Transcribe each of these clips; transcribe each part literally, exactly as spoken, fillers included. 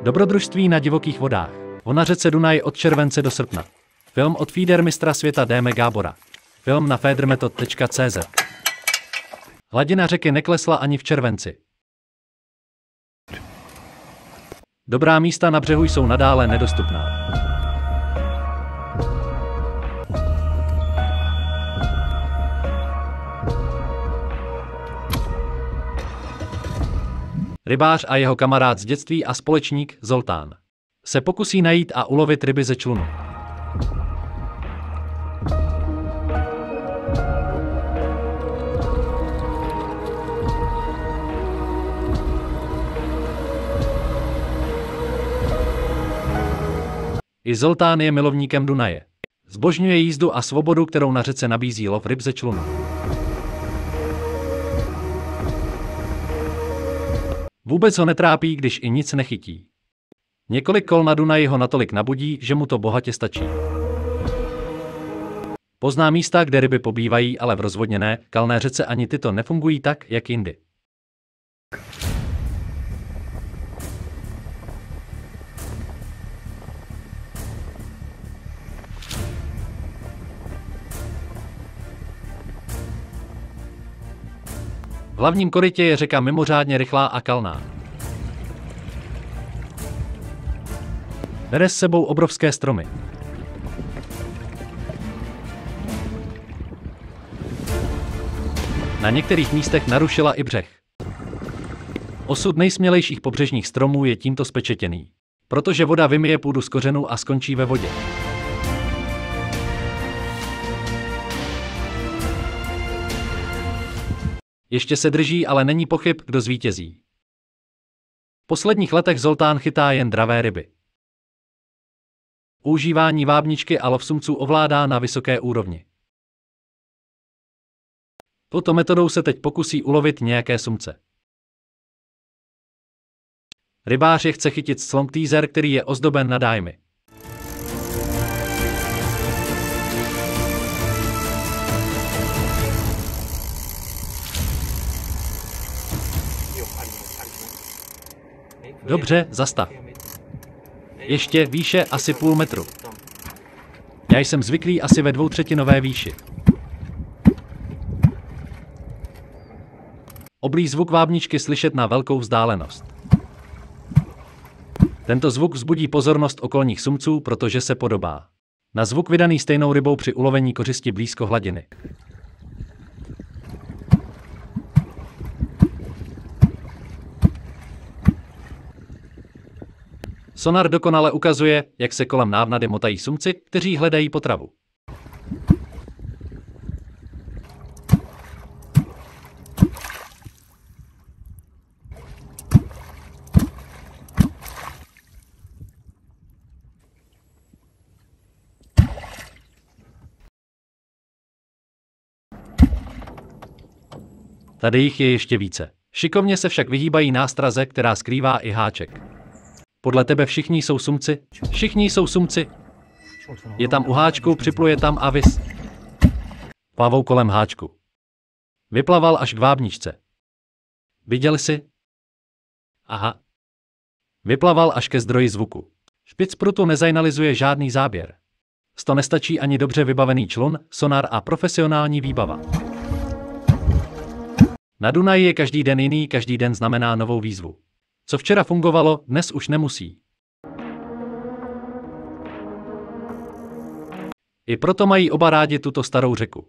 Dobrodružství na divokých vodách. Na řece Dunaj od července do srpna. Film od feeder mistra světa D M Gábora. Film na feedermetod tečka cé zet. Hladina řeky neklesla ani v červenci. Dobrá místa na břehu jsou nadále nedostupná. Rybář a jeho kamarád z dětství a společník Zoltán se pokusí najít a ulovit ryby ze člunu. I Zoltán je milovníkem Dunaje. Zbožňuje jízdu a svobodu, kterou na řece nabízí lov ryb ze člunu. Vůbec ho netrápí, když i nic nechytí. Několik kol na Dunaji ho natolik nabudí, že mu to bohatě stačí. Pozná místa, kde ryby pobývají, ale v rozvodněné, kalné řece ani tyto nefungují tak, jak jindy. V hlavním korytě je řeka mimořádně rychlá a kalná. Bere s sebou obrovské stromy. Na některých místech narušila i břeh. Osud nejsmělejších pobřežních stromů je tímto spečetěný, protože voda vymyje půdu z kořenů a skončí ve vodě. Ještě se drží, ale není pochyb, kdo zvítězí. V posledních letech Zoltán chytá jen dravé ryby. Užívání vábničky a lov sumců ovládá na vysoké úrovni. Touto metodou se teď pokusí ulovit nějaké sumce. Rybář je chce chytit slom teaser, který je ozdoben na dájmy. Dobře, zastav. Ještě výše asi půl metru. Já jsem zvyklý asi ve dvoutřetinové výši. Oblý zvuk vábničky slyšet na velkou vzdálenost. Tento zvuk vzbudí pozornost okolních sumců, protože se podobá na zvuk vydaný stejnou rybou při ulovení kořisti blízko hladiny. Sonar dokonale ukazuje, jak se kolem návnady motají sumci, kteří hledají potravu. Tady jich je ještě více. Šikovně se však vyhýbají nástraze, která skrývá i háček. Podle tebe všichni jsou sumci? Všichni jsou sumci. Je tam u háčku, připluje tam a vys. Plavou kolem háčku. Vyplaval až k vábničce. Viděl jsi? Aha. Vyplaval až ke zdroji zvuku. Špic prutu nezainalizuje žádný záběr. Sto nestačí ani dobře vybavený člun, sonar a profesionální výbava. Na Dunaji je každý den jiný, každý den znamená novou výzvu. Co včera fungovalo, dnes už nemusí. I proto mají oba rádi tuto starou řeku.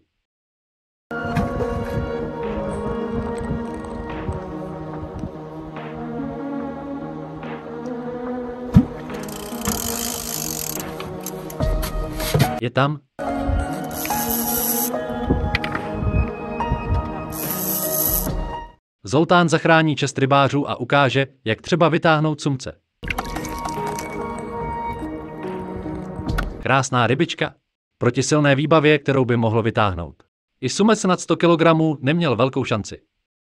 Je tam? Zoltán zachrání čest rybářů a ukáže, jak třeba vytáhnout sumce. Krásná rybička, proti silné výbavě, kterou by mohl vytáhnout. I sumec nad sto kilogramů neměl velkou šanci.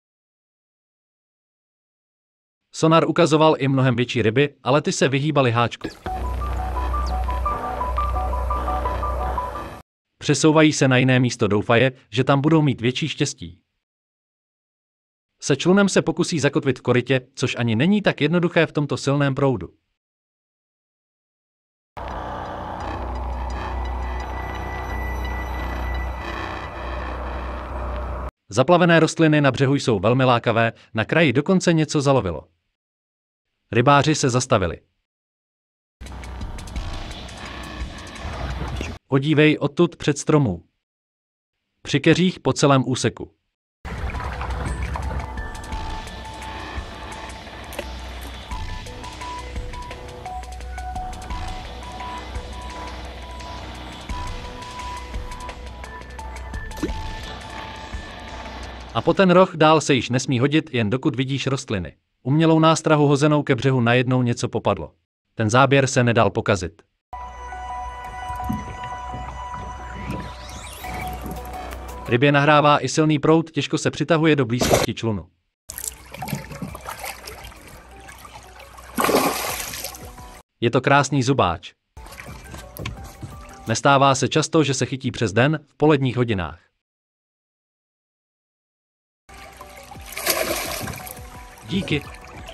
Sonar ukazoval i mnohem větší ryby, ale ty se vyhýbaly háčku. Přesouvají se na jiné místo, doufaje, že tam budou mít větší štěstí. Se člunem se pokusí zakotvit v korytě, což ani není tak jednoduché v tomto silném proudu. Zaplavené rostliny na břehu jsou velmi lákavé, na kraji dokonce něco zalovilo. Rybáři se zastavili. Podívej odtud před stromů. Při keřích po celém úseku. A po ten roh dál se již nesmí hodit, jen dokud vidíš rostliny. Umělou nástrahu hozenou ke břehu najednou něco popadlo. Ten záběr se nedal pokazit. Rybě nahrává i silný proud, těžko se přitahuje do blízkosti člunu. Je to krásný zubáč. Nestává se často, že se chytí přes den v poledních hodinách. Díky.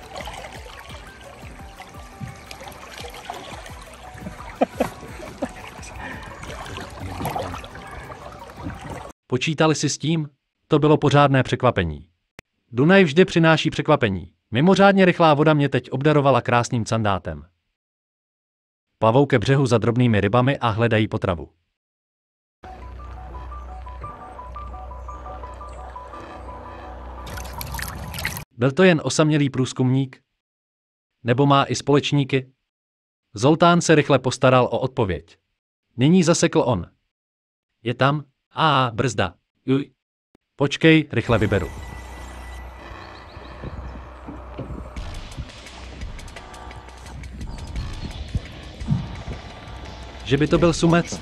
Počítali si s tím? To bylo pořádné překvapení. Dunaj vždy přináší překvapení. Mimořádně rychlá voda mě teď obdarovala krásným sandátem. Plavou ke břehu za drobnými rybami a hledají potravu. Byl to jen osamělý průzkumník? Nebo má i společníky? Zoltán se rychle postaral o odpověď. Nyní zasekl on. Je tam? A brzda. Uj. Počkej, rychle vyberu. Že by to byl sumec?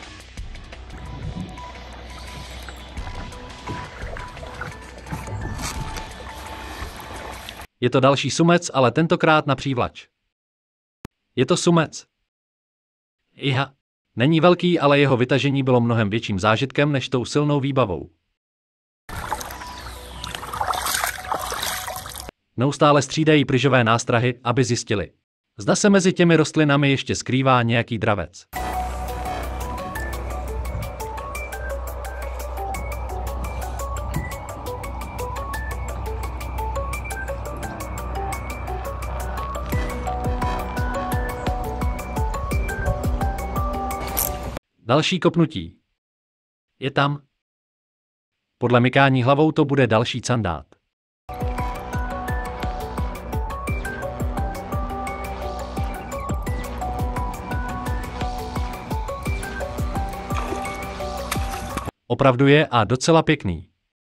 Je to další sumec, ale tentokrát na přívlač. Je to sumec. Iha. Není velký, ale jeho vytažení bylo mnohem větším zážitkem než tou silnou výbavou. Neustále střídají pryžové nástrahy, aby zjistili, zda se mezi těmi rostlinami ještě skrývá nějaký dravec. Další kopnutí. Je tam. Podle mykání hlavou to bude další candát. Opravdu je a docela pěkný.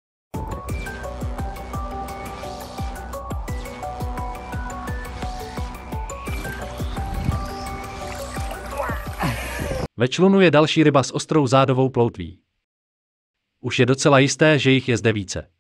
Ve člunu je další ryba s ostrou zádovou ploutví. Už je docela jisté, že jich je zde více.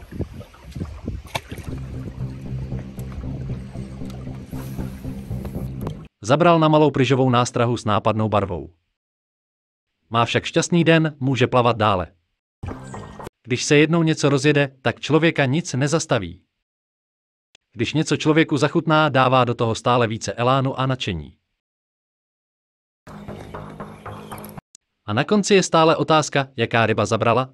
Zabral na malou pryžovou nástrahu s nápadnou barvou. Má však šťastný den, může plavat dále. Když se jednou něco rozjede, tak člověka nic nezastaví. Když něco člověku zachutná, dává do toho stále více elánu a nadšení. A na konci je stále otázka, jaká ryba zabrala?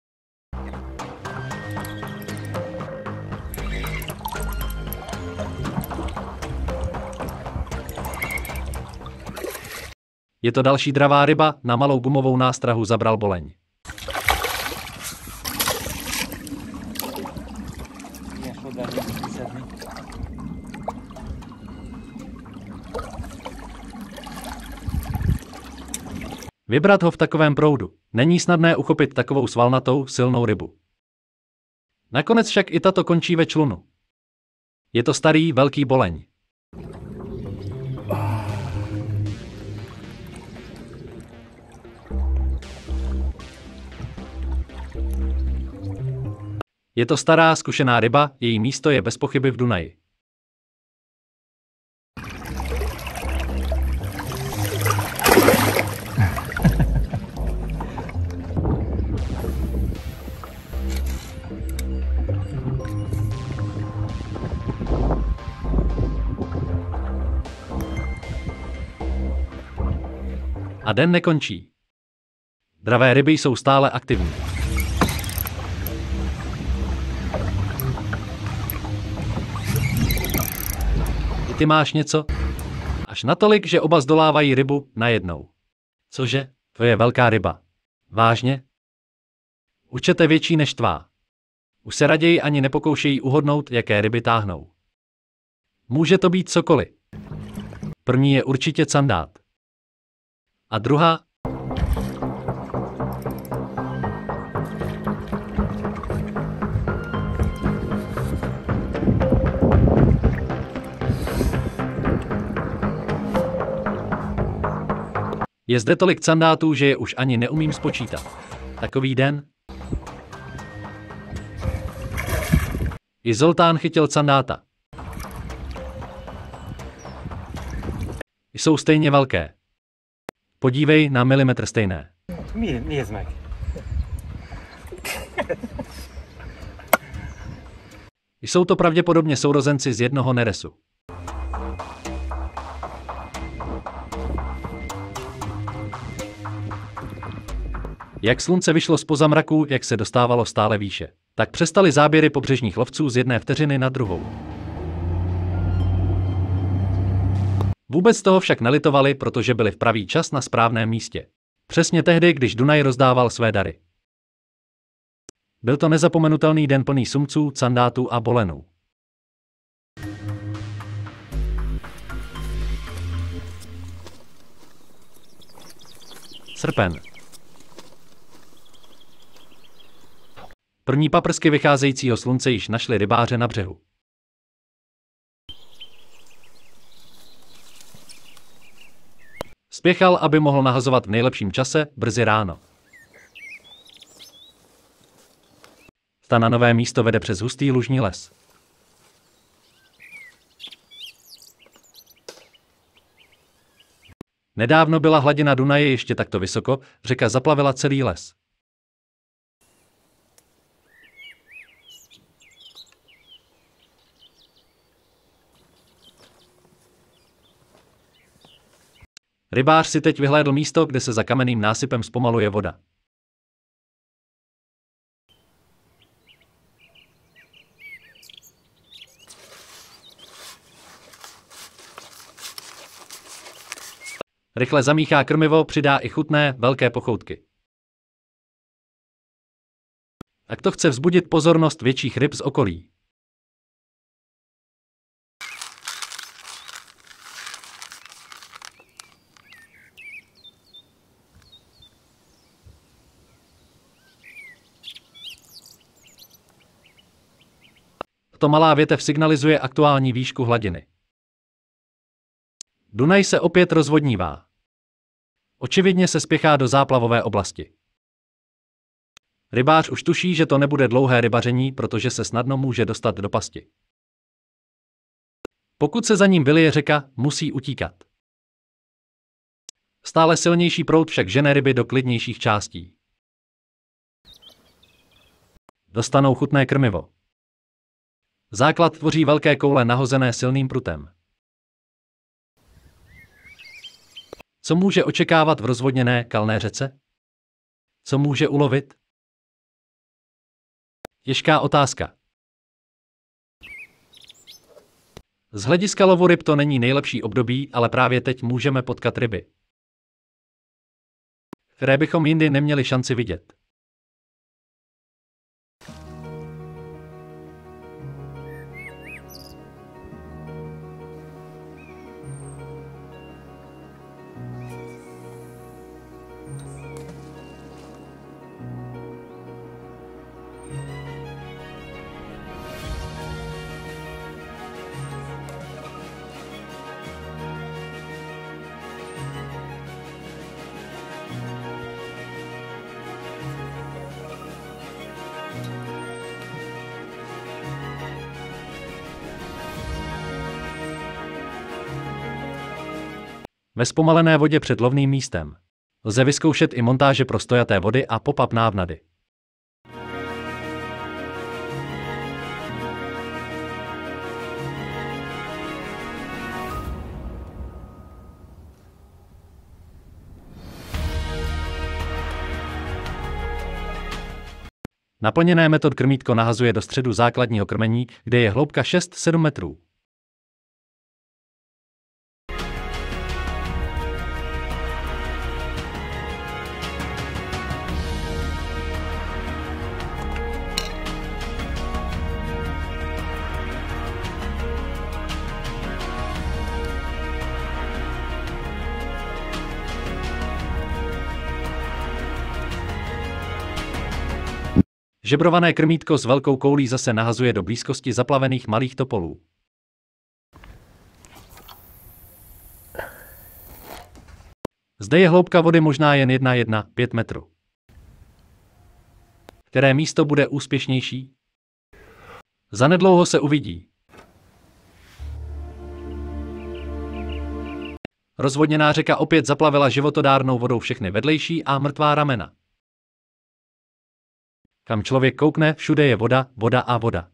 Je to další dravá ryba, na malou gumovou nástrahu zabral boleň. Vybrat ho v takovém proudu. Není snadné uchopit takovou svalnatou, silnou rybu. Nakonec však i tato končí ve člunu. Je to starý, velký boleň. Je to stará, zkušená ryba, její místo je bez pochyby v Dunaji. A den nekončí. Dravé ryby jsou stále aktivní. ty máš něco? Až natolik, že oba zdolávají rybu najednou. Cože? To je velká ryba. Vážně? Určitě větší než tvá. Už se raději ani nepokoušejí uhodnout, jaké ryby táhnou. Může to být cokoliv. První je určitě candát. A druhá? Je zde tolik candátů, že je už ani neumím spočítat. Takový den? I Zoltán chytil candáta. Jsou stejně velké. Podívej na milimetr stejné. Nézd meg! Jsou to pravděpodobně sourozenci z jednoho neresu. Jak slunce vyšlo zpoza mraku, jak se dostávalo stále výše, tak přestaly záběry pobřežních lovců z jedné vteřiny na druhou. Vůbec toho však nelitovali, protože byli v pravý čas na správném místě. Přesně tehdy, když Dunaj rozdával své dary. Byl to nezapomenutelný den plný sumců, candátů a bolenů. Srpen. První paprsky vycházejícího slunce již našly rybáře na břehu. Spěchal, aby mohl nahazovat v nejlepším čase, brzy ráno. Ta na nové místo vede přes hustý lužní les. Nedávno byla hladina Dunaje ještě takto vysoko, řeka zaplavila celý les. Rybář si teď vyhlédl místo, kde se za kamenným násypem zpomaluje voda. Rychle zamíchá krmivo, přidá i chutné, velké pochoutky. Tak to chce vzbudit pozornost větších ryb z okolí. To malá větev signalizuje aktuální výšku hladiny. Dunaj se opět rozvodnívá. Očividně se spěchá do záplavové oblasti. Rybář už tuší, že to nebude dlouhé rybaření, protože se snadno může dostat do pasti. Pokud se za ním vylije řeka, musí utíkat. Stále silnější proud však žene ryby do klidnějších částí. Dostanou chutné krmivo. Základ tvoří velké koule nahozené silným prutem. Co může očekávat v rozvodněné, kalné řece? Co může ulovit? Těžká otázka. Z hlediska lovu ryb to není nejlepší období, ale právě teď můžeme potkat ryby, které bychom jindy neměli šanci vidět. Ve zpomalené vodě před lovným místem lze vyzkoušet i montáže pro stojaté vody a pop-up návnady. Naplněné metod krmítko nahazuje do středu základního krmení, kde je hloubka šest až sedm metrů. Žebrované krmítko s velkou koulí zase nahazuje do blízkosti zaplavených malých topolů. Zde je hloubka vody možná jen jedna celá jedna pět metru. Které místo bude úspěšnější? Zanedlouho se uvidí. Rozvodněná řeka opět zaplavila životodárnou vodou všechny vedlejší a mrtvá ramena. Kam člověk koukne, všude je voda, voda a voda.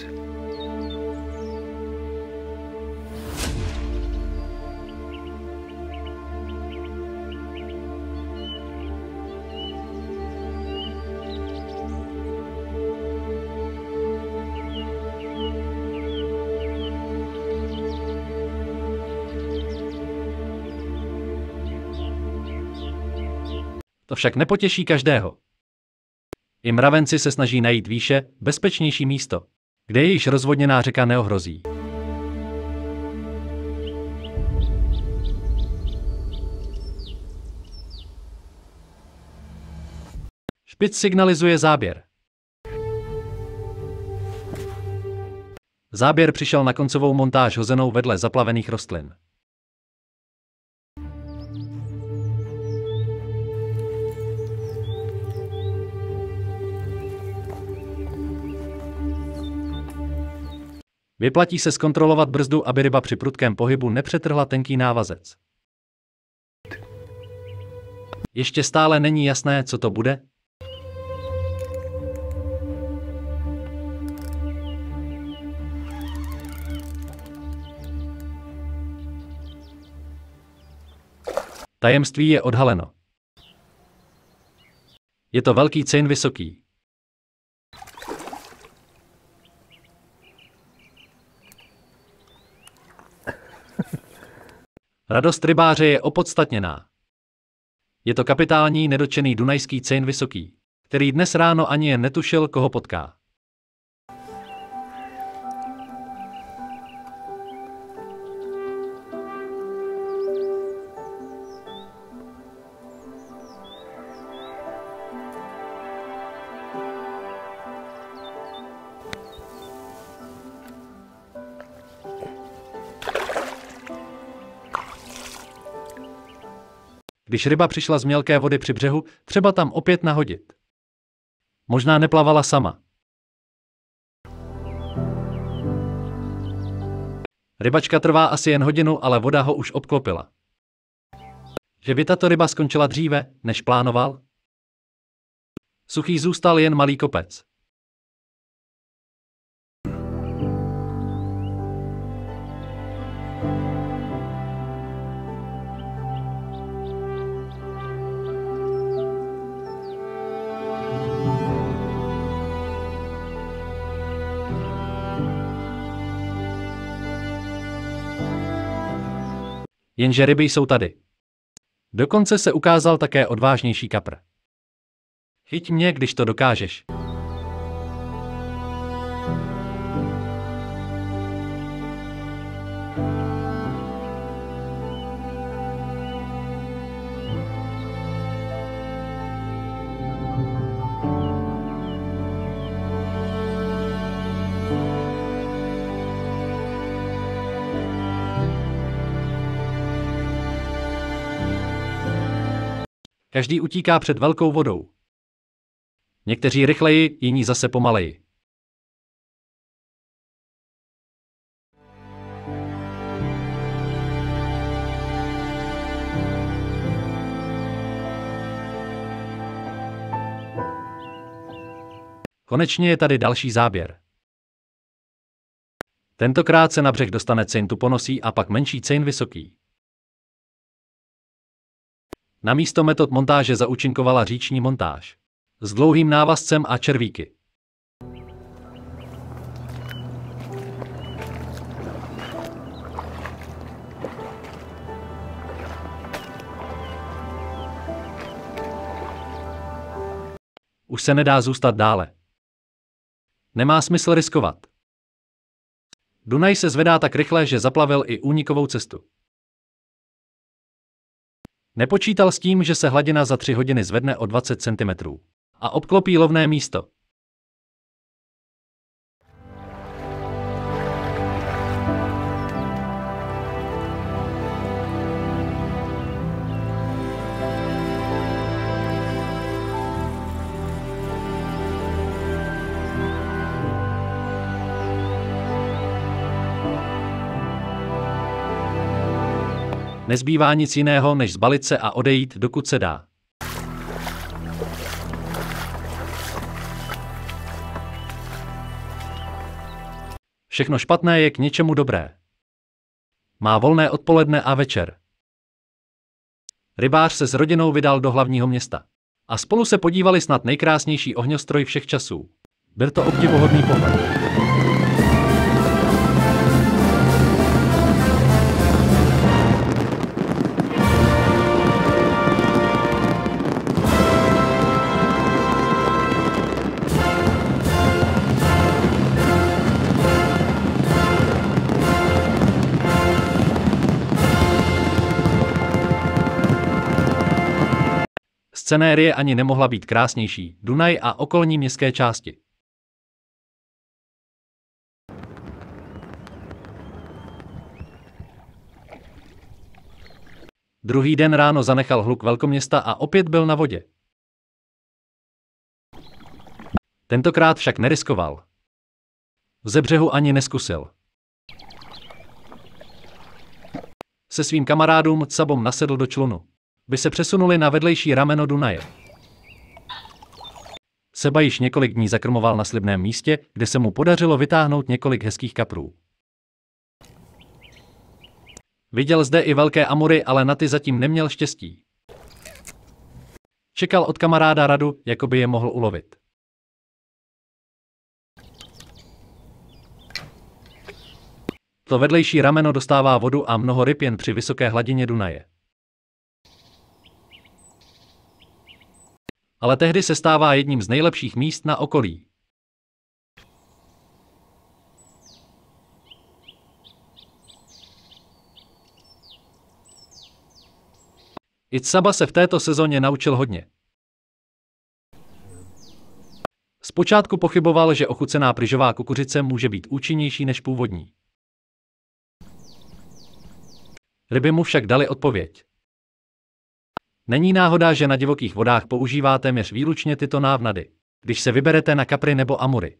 To však nepotěší každého. I mravenci se snaží najít výše, bezpečnější místo, kde je již rozvodněná řeka neohrozí. Špic signalizuje záběr. Záběr přišel na koncovou montáž hozenou vedle zaplavených rostlin. Vyplatí se zkontrolovat brzdu, aby ryba při prudkém pohybu nepřetrhla tenký návazec. Ještě stále není jasné, co to bude. Tajemství je odhaleno. Je to velký cejn vysoký. Radost rybáře je opodstatněná. Je to kapitální nedotčený dunajský cejn vysoký, který dnes ráno ani jen netušil, koho potká. Když ryba přišla z mělké vody při břehu, třeba tam opět nahodit. Možná neplavala sama. Rybačka trvá asi jen hodinu, ale voda ho už obklopila. Že by tato ryba skončila dříve, než plánoval? Suchý zůstal jen malý kopec. Jenže ryby jsou tady. Dokonce se ukázal také odvážnější kapr. Chyť mě, když to dokážeš. Každý utíká před velkou vodou. Někteří rychleji, jiní zase pomaleji. Konečně je tady další záběr. Tentokrát se na břeh dostane cejn tuponosý a pak menší cejn vysoký. Na místo metod montáže zaúčinkovala říční montáž. S dlouhým návazcem a červíky. Už se nedá zůstat dále. Nemá smysl riskovat. Dunaj se zvedá tak rychle, že zaplavil i únikovou cestu. Nepočítal s tím, že se hladina za tři hodiny zvedne o dvacet centimetrů a obklopí lovné místo. Nezbývá nic jiného, než zbalit se a odejít, dokud se dá. Všechno špatné je k něčemu dobré. Má volné odpoledne a večer. Rybář se s rodinou vydal do hlavního města. A spolu se podívali snad nejkrásnější ohňostroj všech časů. Byl to obdivuhodný pohled. Scenérie ani nemohla být krásnější, Dunaj a okolní městské části. Druhý den ráno zanechal hluk velkoměsta a opět byl na vodě. Tentokrát však neriskoval. Ze břehu ani neskusil. Se svým kamarádům Tsabom nasedl do člunu. By se přesunuli na vedlejší rameno Dunaje. Seba již několik dní zakrmoval na slibném místě, kde se mu podařilo vytáhnout několik hezkých kaprů. Viděl zde i velké amury, ale na ty zatím neměl štěstí. Čekal od kamaráda radu, jako by je mohl ulovit. To vedlejší rameno dostává vodu a mnoho ryb jen při vysoké hladině Dunaje. Ale tehdy se stává jedním z nejlepších míst na okolí. I Tsaba se v této sezóně naučil hodně. Zpočátku pochyboval, že ochucená pryžová kukuřice může být účinnější než původní. Ryby mu však dali odpověď. Není náhoda, že na divokých vodách používá téměř výlučně tyto návnady, když se vyberete na kapry nebo amury.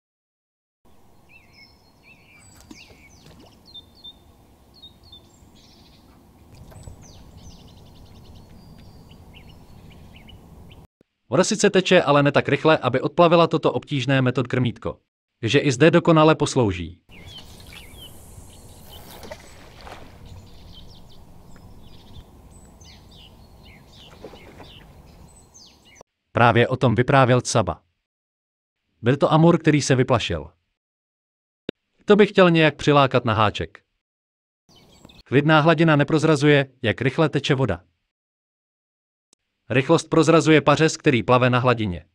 Voda sice teče, ale ne tak rychle, aby odplavila toto obtížné metod krmítko, že i zde dokonale poslouží. Právě o tom vyprávěl Tsaba. Byl to amur, který se vyplašil. To by chtěl nějak přilákat na háček. Klidná hladina neprozrazuje, jak rychle teče voda. Rychlost prozrazuje pařez, který plave na hladině.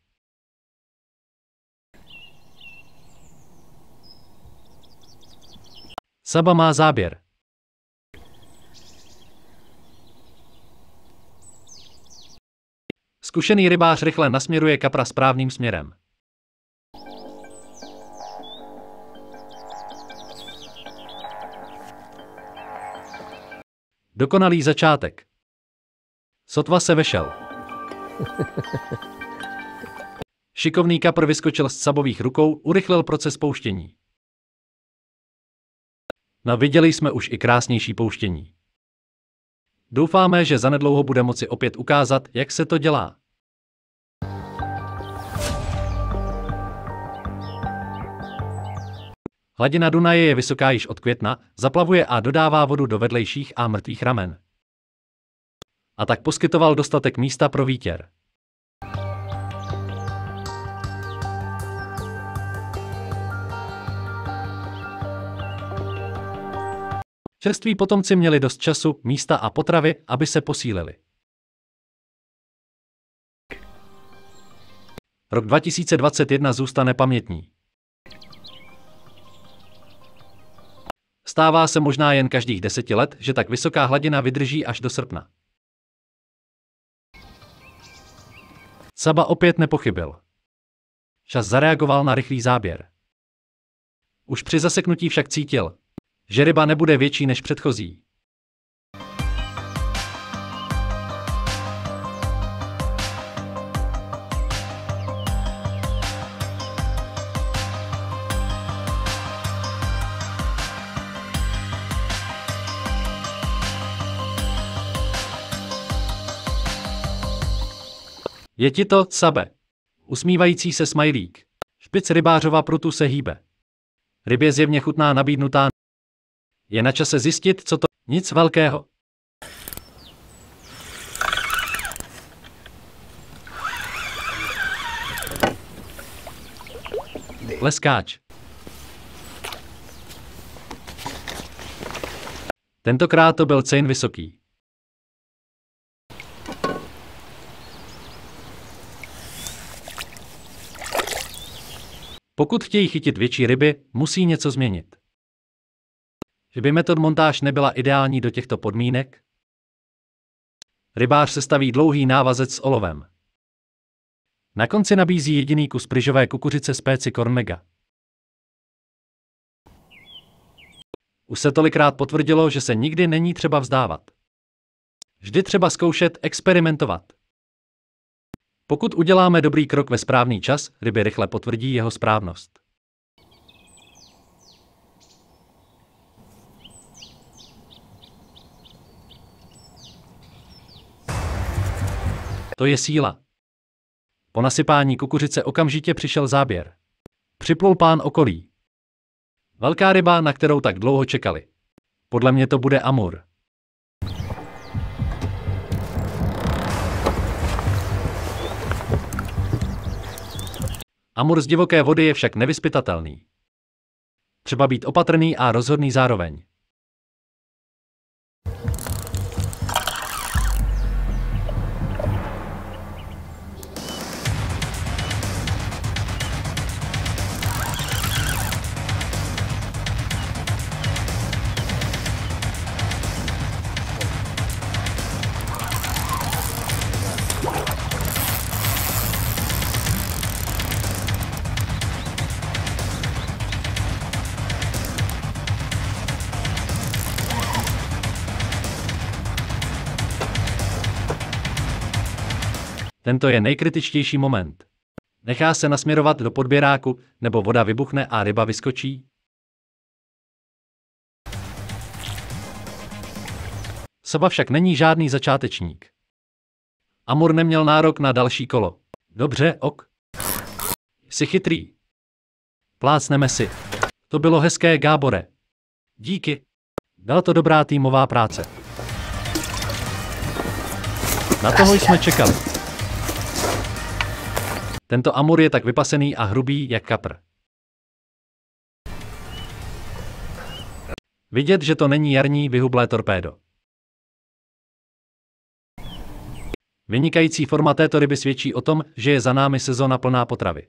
Tsaba má záběr. Zkušený rybář rychle nasměruje kapra správným směrem. Dokonalý začátek. Sotva se vešel. Šikovný kapr vyskočil z Tsabových rukou, urychlil proces pouštění. No, viděli jsme už i krásnější pouštění. Doufáme, že zanedlouho bude moci opět ukázat, jak se to dělá. Hladina Dunaje je vysoká již od května, zaplavuje a dodává vodu do vedlejších a mrtvých ramen. A tak poskytoval dostatek místa pro výtěr. Čerství potomci měli dost času, místa a potravy, aby se posílili. Rok dva tisíce dvacet jedna zůstane pamětní. Stává se možná jen každých deseti let, že tak vysoká hladina vydrží až do srpna. Tsaba opět nepochybil. Čas zareagoval na rychlý záběr. Už při zaseknutí však cítil, že ryba nebude větší než předchozí. Je ti to, Sabe? Usmívající se smajlík. Špic rybářova prutu se hýbe. Rybě zjevně chutná nabídnutá. Je na čase zjistit, co to... Nic velkého. Leskáč. Tentokrát to byl cejn vysoký. Pokud chtějí chytit větší ryby, musí něco změnit. Že by metod montáž nebyla ideální do těchto podmínek? Rybář sestaví dlouhý návazec s olovem. Na konci nabízí jediný kus pryžové kukuřice z péci Corn Mega. Už se tolikrát potvrdilo, že se nikdy není třeba vzdávat. Vždy třeba zkoušet, experimentovat. Pokud uděláme dobrý krok ve správný čas, ryby rychle potvrdí jeho správnost. To je síla. Po nasypání kukuřice okamžitě přišel záběr. Připlul pán okolí. Velká ryba, na kterou tak dlouho čekali. Podle mě to bude amur. Amur z divoké vody je však nevyzpytatelný. Třeba být opatrný a rozhodný zároveň. Tento je nejkritičtější moment. Nechá se nasměrovat do podběráku, nebo voda vybuchne a ryba vyskočí? Saba však není žádný začátečník. Amur neměl nárok na další kolo. Dobře, ok. Jsi chytrý. Plácneme si. To bylo hezké, Gábore. Díky. Byla to dobrá týmová práce. Na toho jsme čekali. Tento amur je tak vypasený a hrubý jak kapr. Vidět, že to není jarní vyhublé torpédo. Vynikající forma této ryby svědčí o tom, že je za námi sezóna plná potravy.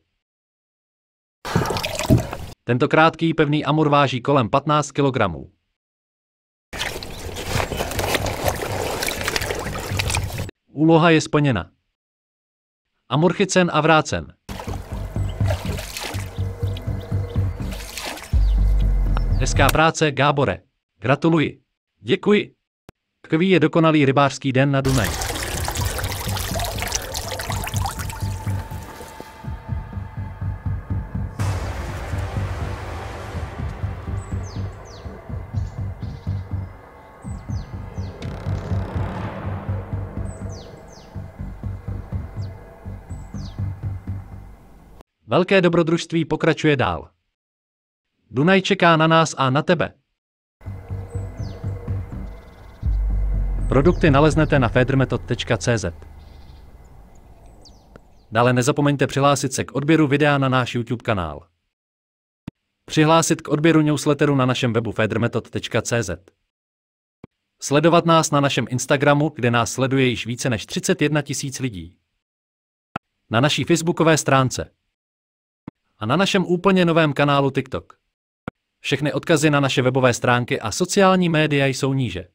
Tento krátký pevný amur váží kolem patnáct kilogramů. Úloha je splněna. Amur chycen a vrácen. Hezká práce, Gábore. Gratuluji. Děkuji. Takový je dokonalý rybářský den na Dunaji. Velké dobrodružství pokračuje dál. Dunaj čeká na nás a na tebe. Produkty naleznete na federmethod tečka cé zet. Dále nezapomeňte přihlásit se k odběru videa na náš YouTube kanál. Přihlásit k odběru newsletteru na našem webu federmethod tečka cé zet. Sledovat nás na našem Instagramu, kde nás sleduje již více než třicet jedna tisíc lidí. Na naší facebookové stránce. A na našem úplně novém kanálu TikTok. Všechny odkazy na naše webové stránky a sociální média jsou níže.